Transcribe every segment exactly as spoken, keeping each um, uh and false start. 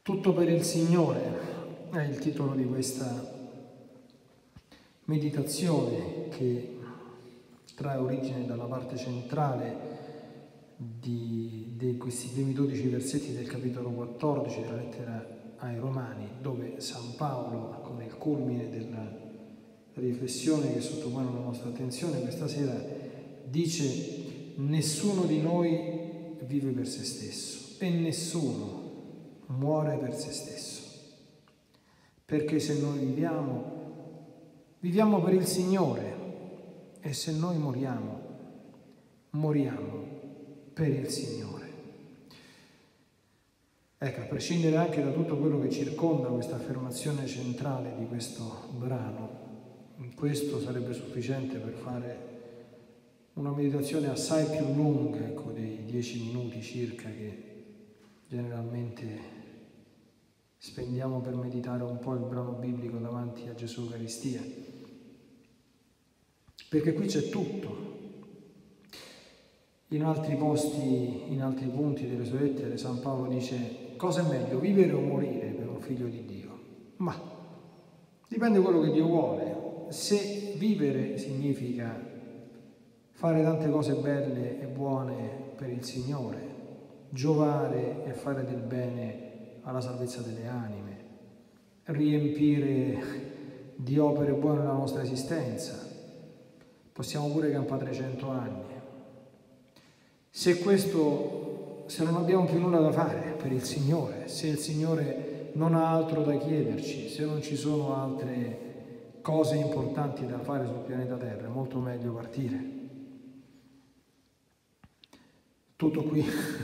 Tutto per il Signore è il titolo di questa meditazione che trae origine dalla parte centrale di, di questi primi dodici versetti del capitolo quattordici della lettera ai Romani, dove San Paolo, con il culmine della riflessione che sottopone la nostra attenzione questa sera, dice: nessuno di noi vive per se stesso e nessuno muore per se stesso, perché se noi viviamo, viviamo per il Signore, e se noi moriamo, moriamo per il Signore. Ecco, a prescindere anche da tutto quello che circonda questa affermazione centrale di questo brano, questo sarebbe sufficiente per fare una meditazione assai più lunga, ecco, dei dieci minuti circa che generalmente spendiamo per meditare un po' il brano biblico davanti a Gesù Eucaristia, perché qui c'è tutto. In altri posti, in altri punti delle sue lettere, San Paolo dice: cosa è meglio, vivere o morire per un figlio di Dio? Ma dipende da quello che Dio vuole. Se vivere significa fare tante cose belle e buone per il Signore, giovare e fare del bene alla salvezza delle anime, riempire di opere buone la nostra esistenza, possiamo pure campare trecento anni. Se questo, se non abbiamo più nulla da fare per il Signore, se il Signore non ha altro da chiederci, se non ci sono altre cose importanti da fare sul pianeta Terra, è molto meglio partire. Tutto qui.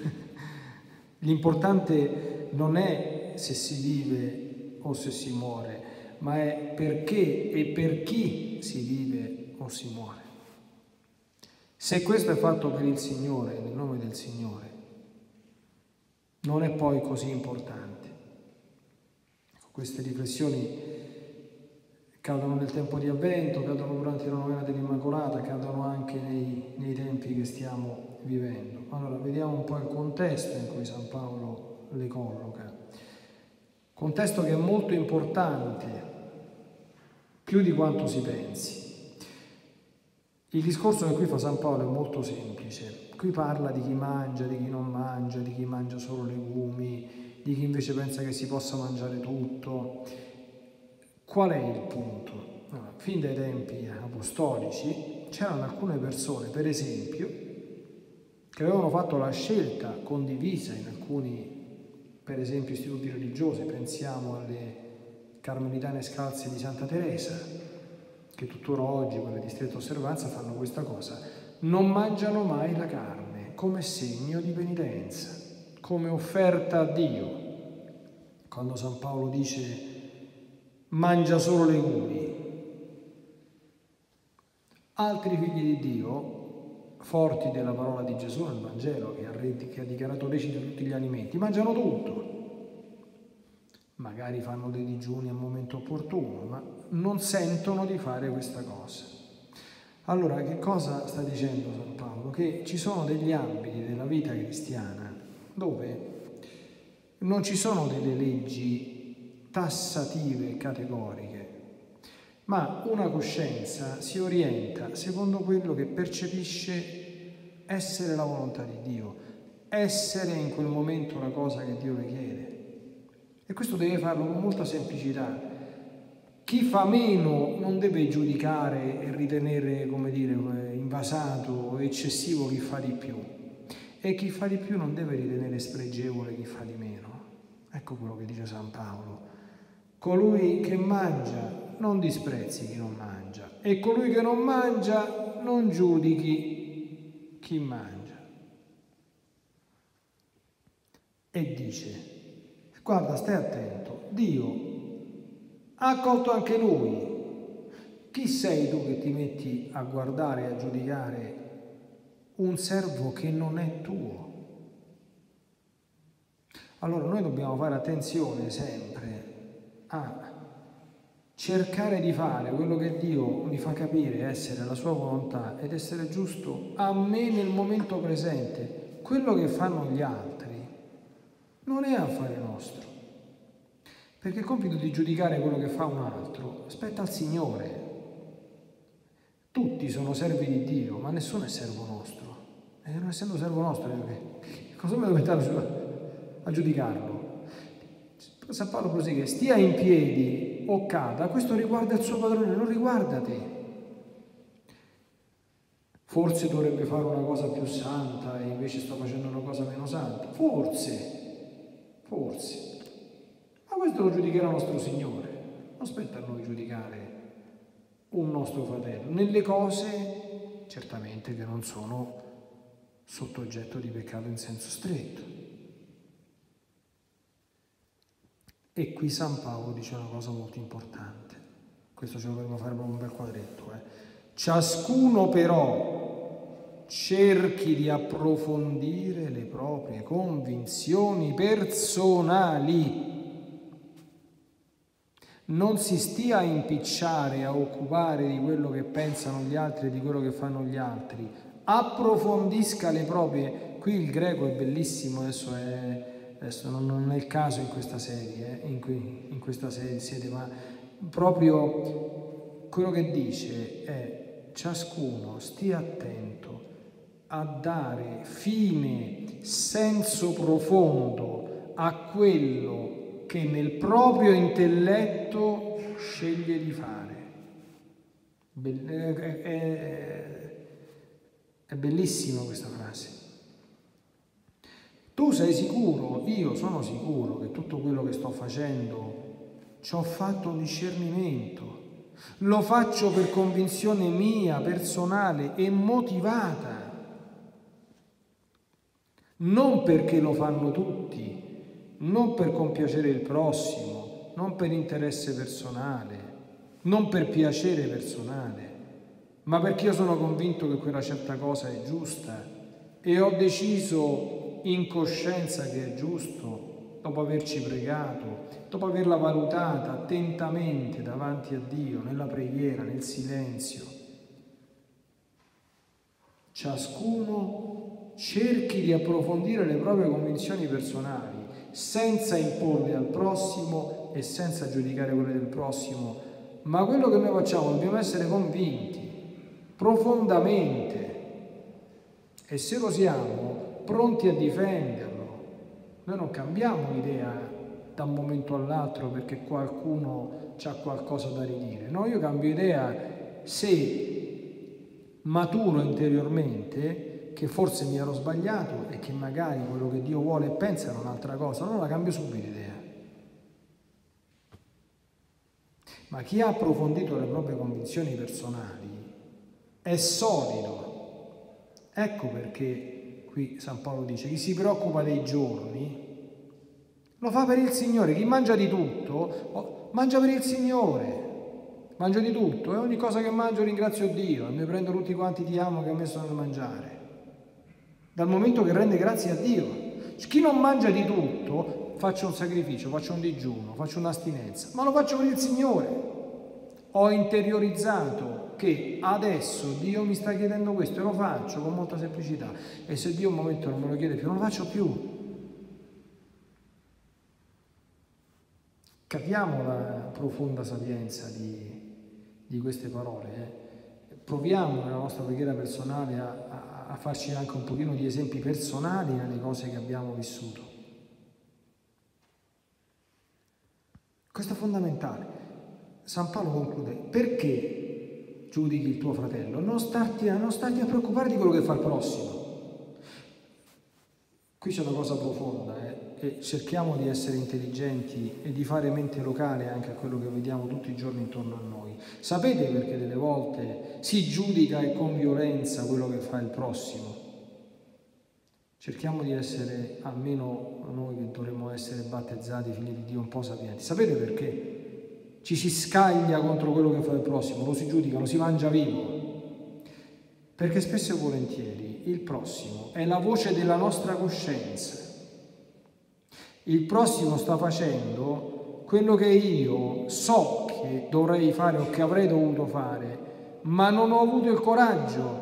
L'importante non è se si vive o se si muore, ma è perché e per chi si vive o si muore. Se questo è fatto per il Signore, nel nome del Signore, non è poi così importante. Queste riflessioni cadono nel tempo di Avvento, cadono durante la novena dell'Immacolata, cadono anche nei, nei tempi che stiamo vivendo. Allora, vediamo un po' il contesto in cui San Paolo le colloca. Contesto che è molto importante, più di quanto si pensi. Il discorso che qui fa San Paolo è molto semplice. Qui parla di chi mangia, di chi non mangia, di chi mangia solo legumi, di chi invece pensa che si possa mangiare tutto. Qual è il punto? Allora, fin dai tempi apostolici c'erano alcune persone, per esempio, che avevano fatto la scelta condivisa in alcuni, per esempio, istituti religiosi. Pensiamo alle Carmelitane Scalze di Santa Teresa, che tuttora oggi, quelle di stretta osservanza, fanno questa cosa: non mangiano mai la carne come segno di penitenza, come offerta a Dio. Quando San Paolo dice mangia solo legumi, altri figli di Dio, forti della parola di Gesù nel Vangelo, che ha, che ha dichiarato leciti tutti gli alimenti, mangiano tutto. Magari fanno dei digiuni al momento opportuno, ma non sentono di fare questa cosa. Allora, che cosa sta dicendo San Paolo? Che ci sono degli ambiti della vita cristiana dove non ci sono delle leggi tassative e categoriche, ma una coscienza si orienta secondo quello che percepisce essere la volontà di Dio, essere in quel momento la cosa che Dio le chiede. E questo deve farlo con molta semplicità. Chi fa meno non deve giudicare e ritenere, come dire, invasato o eccessivo chi fa di più. E chi fa di più non deve ritenere spregevole chi fa di meno. Ecco quello che dice San Paolo. Colui che mangia non disprezzi chi non mangia, e colui che non mangia non giudichi chi mangia. E dice: guarda, stai attento, Dio ha accolto anche lui. Chi sei tu che ti metti a guardare e a giudicare un servo che non è tuo? Allora noi dobbiamo fare attenzione sempre a cercare di fare quello che Dio mi fa capire essere la sua volontà ed essere giusto a me nel momento presente. Quello che fanno gli altri non è affare nostro. Perché il compito di giudicare quello che fa un altro spetta al Signore. Tutti sono servi di Dio, ma nessuno è servo nostro. E non essendo servo nostro, cosa mi devo mettere a giudicarlo? San Paolo prosegue: stia in piedi o cada, questo riguarda il suo padrone, non riguarda te. Forse dovrebbe fare una cosa più santa e invece sta facendo una cosa meno santa. Forse, forse. Ma questo lo giudicherà nostro Signore. Non spetta a noi giudicare un nostro fratello nelle cose certamente che non sono sotto oggetto di peccato in senso stretto. E qui San Paolo dice una cosa molto importante. Questo ce lo dovremmo fare proprio un bel quadretto. Eh. Ciascuno però cerchi di approfondire le proprie convinzioni personali. Non si stia a impicciare, a occupare di quello che pensano gli altri e di quello che fanno gli altri. Approfondisca le proprie... Qui il greco è bellissimo, adesso, è, adesso non è il caso in questa serie, eh, in, qui, in questa sede, ma proprio quello che dice è: ciascuno stia attento a dare fine, senso profondo a quello che nel proprio intelletto sceglie di fare. È, è, è bellissima questa frase. Tu sei sicuro, io sono sicuro che tutto quello che sto facendo ci ho fatto un discernimento, lo faccio per convinzione mia, personale e motivata, non perché lo fanno tutti, non per compiacere il prossimo, non per interesse personale, non per piacere personale, ma perché io sono convinto che quella certa cosa è giusta e ho deciso in coscienza che è giusto, dopo averci pregato, dopo averla valutata attentamente davanti a Dio, nella preghiera, nel silenzio. Ciascuno cerchi di approfondire le proprie convinzioni personali, senza imporle al prossimo e senza giudicare quelle del prossimo, ma quello che noi facciamo dobbiamo essere convinti profondamente, e se lo siamo, pronti a difenderlo. Noi non cambiamo idea da un momento all'altro perché qualcuno ha qualcosa da ridire. No, io cambio idea se maturo interiormente che forse mi ero sbagliato e che magari quello che Dio vuole e pensa era un'altra cosa, allora cambio subito idea. Ma chi ha approfondito le proprie convinzioni personali è solido. Ecco perché qui San Paolo dice: chi si preoccupa dei giorni lo fa per il Signore. Chi mangia di tutto mangia per il Signore. Mangio di tutto e ogni cosa che mangio ringrazio Dio e mi prendo tutti quanti ti amo che ha messo nel mangiare, dal momento che rende grazie a Dio. Chi non mangia di tutto, faccio un sacrificio, faccio un digiuno, faccio un'astinenza, ma lo faccio per il Signore. Ho interiorizzato che adesso Dio mi sta chiedendo questo e lo faccio con molta semplicità, e se Dio un momento non me lo chiede più, non lo faccio più. Capiamo la profonda sapienza di, di queste parole, eh. Proviamo nella nostra preghiera personale a, a, a farci anche un pochino di esempi personali nelle cose che abbiamo vissuto. Questo è fondamentale. San Paolo conclude: perché giudichi il tuo fratello? Non starti, a, non starti a preoccupare di quello che fa il prossimo. Qui c'è una cosa profonda, eh, e cerchiamo di essere intelligenti e di fare mente locale anche a quello che vediamo tutti i giorni intorno a noi. Sapete perché delle volte si giudica e con violenza quello che fa il prossimo? Cerchiamo di essere, almeno noi che dovremmo essere battezzati, figli di Dio, un po' sapienti. Sapete perché? Ci si scaglia contro quello che fa il prossimo, lo si giudica, lo si mangia vivo. Perché spesso e volentieri il prossimo è la voce della nostra coscienza. Il prossimo sta facendo quello che io so che dovrei fare o che avrei dovuto fare, ma non ho avuto il coraggio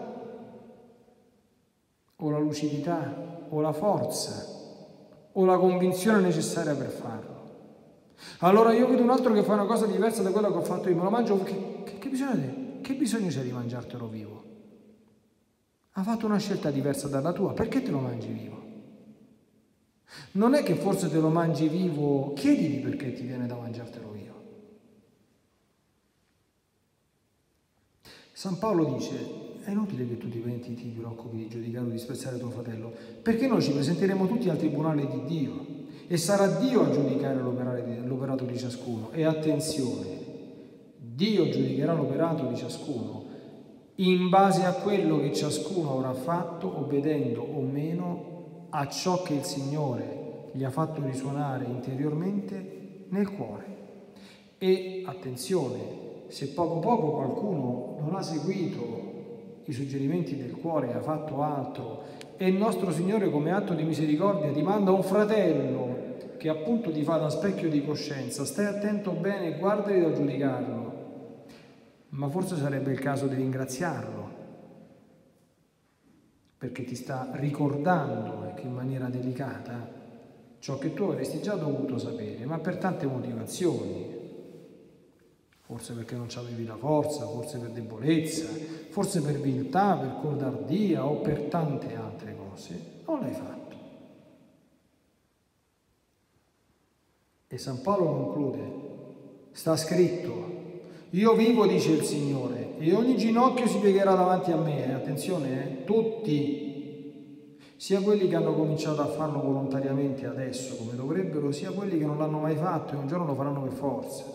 o la lucidità o la forza o la convinzione necessaria per farlo. Allora io vedo un altro che fa una cosa diversa da quella che ho fatto io, me lo mangio, che, che, che bisogno c'è? Che bisogno c'è di mangiartelo vivo? Ha fatto una scelta diversa dalla tua, perché te lo mangi vivo? Non è che forse te lo mangi vivo, chiedigli perché ti viene da mangiartelo vivo. San Paolo dice, è inutile che tu ti penti, ti preoccupi di giudicare o di disprezzare tuo fratello, perché noi ci presenteremo tutti al tribunale di Dio e sarà Dio a giudicare l'operato di ciascuno. E attenzione, Dio giudicherà l'operato di ciascuno in base a quello che ciascuno avrà fatto, obbedendo o meno a ciò che il Signore gli ha fatto risuonare interiormente nel cuore. E attenzione, se poco poco qualcuno non ha seguito i suggerimenti del cuore e ha fatto altro, e il nostro Signore come atto di misericordia ti manda un fratello che appunto ti fa da specchio di coscienza, stai attento bene, guardali da giudicarlo, ma forse sarebbe il caso di ringraziarlo, perché ti sta ricordando anche in maniera delicata ciò che tu avresti già dovuto sapere, ma per tante motivazioni. Forse perché non avevi la forza, forse per debolezza, forse per viltà, per codardia o per tante altre cose, non l'hai fatto. E San Paolo conclude, sta scritto, io vivo, dice il Signore, e ogni ginocchio si piegherà davanti a me, e attenzione, eh, tutti, sia quelli che hanno cominciato a farlo volontariamente adesso come dovrebbero, sia quelli che non l'hanno mai fatto e un giorno lo faranno per forza.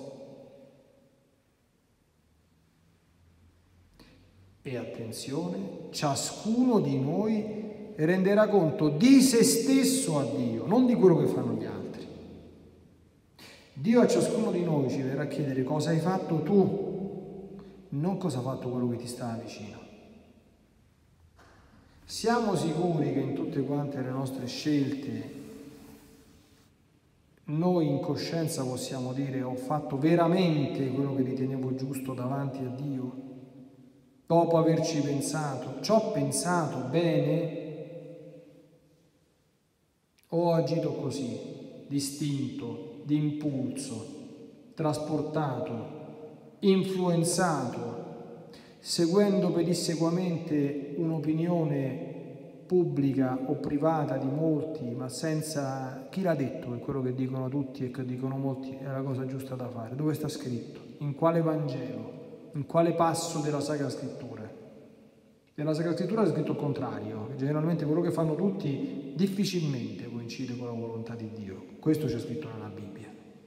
E attenzione, ciascuno di noi renderà conto di se stesso a Dio, non di quello che fanno gli altri. Dio a ciascuno di noi ci verrà a chiedere cosa hai fatto tu, non cosa ha fatto quello che ti sta vicino. Siamo sicuri che in tutte quante le nostre scelte noi in coscienza possiamo dire ho fatto veramente quello che ritenevo giusto davanti a Dio? Dopo averci pensato, ci ho pensato bene o ho agito così, distinto, di impulso, trasportato, influenzato, seguendo pedissequamente un'opinione pubblica o privata di molti, ma senza chi l'ha detto che quello che dicono tutti e che dicono molti è la cosa giusta da fare. Dove sta scritto? In quale Vangelo? In quale passo della Sacra Scrittura? Nella Sacra Scrittura è scritto il contrario, che generalmente quello che fanno tutti difficilmente coincide con la volontà di Dio. Questo c'è scritto nella Bibbia.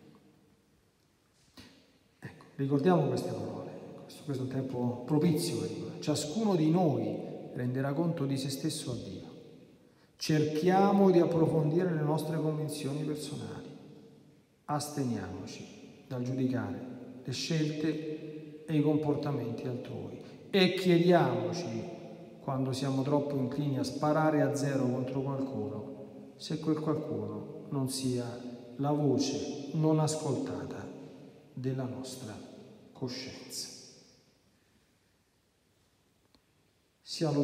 Ecco, ricordiamo queste parole. Questo, questo è un tempo propizio per Dio. Ciascuno di noi renderà conto di se stesso a Dio. Cerchiamo di approfondire le nostre convinzioni personali. Asteniamoci dal giudicare le scelte e i comportamenti altrui e chiediamoci, quando siamo troppo inclini a sparare a zero contro qualcuno, se quel qualcuno non sia la voce non ascoltata della nostra coscienza. Sia